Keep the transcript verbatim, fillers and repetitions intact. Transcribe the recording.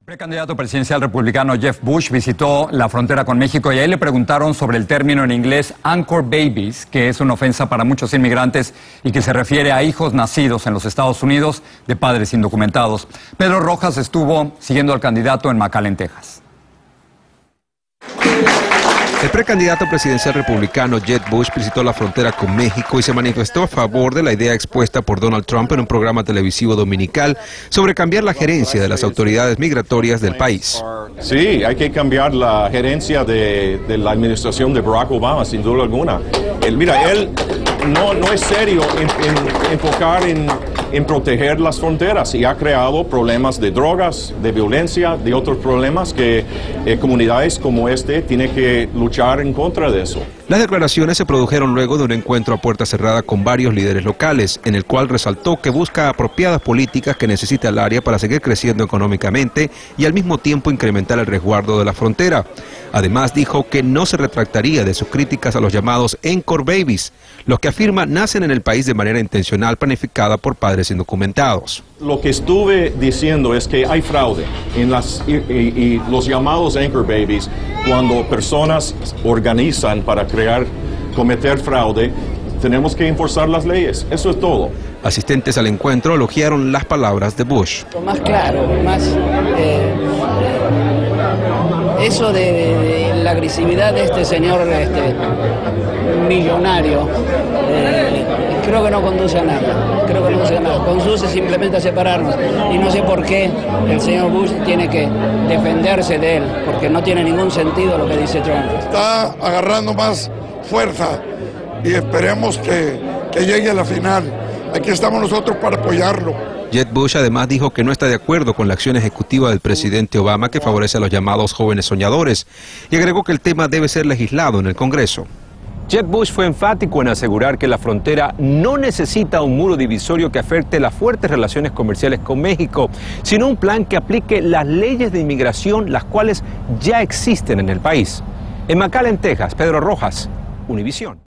El precandidato presidencial republicano Jeb Bush visitó la frontera con México y ahí le preguntaron sobre el término en inglés anchor babies, que es una ofensa para muchos inmigrantes y que se refiere a hijos nacidos en los Estados Unidos de padres indocumentados. Pedro Rojas estuvo siguiendo al candidato en McAllen, Texas. El precandidato presidencial republicano Jeb Bush visitó la frontera con México y se manifestó a favor de la idea expuesta por Donald Trump en un programa televisivo dominical sobre cambiar la gerencia de las autoridades migratorias del país. Sí, hay que cambiar la gerencia de, de la administración de Barack Obama, sin duda alguna. Él, mira, él no, no es serio en, en enfocar en, en proteger las fronteras y ha creado problemas de drogas, de violencia, de otros problemas que eh, comunidades como este tienen que luchar en contra de eso. Las declaraciones se produjeron luego de un encuentro a puerta cerrada con varios líderes locales, en el cual resaltó que busca apropiadas políticas que necesita el área para seguir creciendo económicamente y al mismo tiempo incrementar el resguardo de la frontera. Además dijo que no se retractaría de sus críticas a los llamados anchor babies, los que afirma nacen en el país de manera intencional planificada por padres indocumentados. Lo que estuve diciendo es que hay fraude en las, y, y, y los llamados anchor babies, cuando personas organizan para crear, cometer fraude, tenemos que enforzar las leyes, eso es todo. Asistentes al encuentro elogiaron las palabras de Bush. Más claro, más eh, eso de, de, de la agresividad de este señor este, millonario, eh, creo que no conduce a nada, creo que no conduce a nada, conduce simplemente a separarnos y no sé por qué el señor Bush tiene que defenderse de él, porque no tiene ningún sentido lo que dice Trump. Está agarrando más fuerza y esperemos que, que llegue a la final. Aquí estamos nosotros para apoyarlo. Jeb Bush además dijo que no está de acuerdo con la acción ejecutiva del presidente Obama que favorece a los llamados jóvenes soñadores y agregó que el tema debe ser legislado en el Congreso. Jeb Bush fue enfático en asegurar que la frontera no necesita un muro divisorio que afecte las fuertes relaciones comerciales con México, sino un plan que aplique las leyes de inmigración, las cuales ya existen en el país. En McAllen, Texas, Pedro Rojas, Univisión.